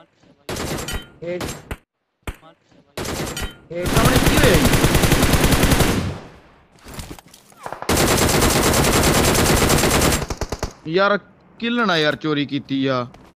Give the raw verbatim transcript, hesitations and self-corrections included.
head head सामने की होया यार किल ना यार चोरी कीती आ